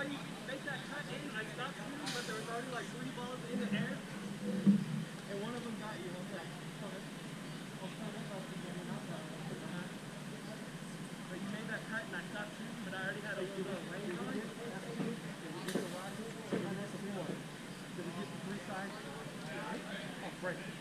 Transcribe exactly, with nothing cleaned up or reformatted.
already make that cut in. I stopped shooting, but there was already like three balls in the air, and one of them got you. I was like, okay. I'll stand up after getting out there. But you made that cut, and I stopped shooting, but I already had a little bit of range on it. Did it get the rocket? Did it get the four? Did it get the three sides? Oh, great.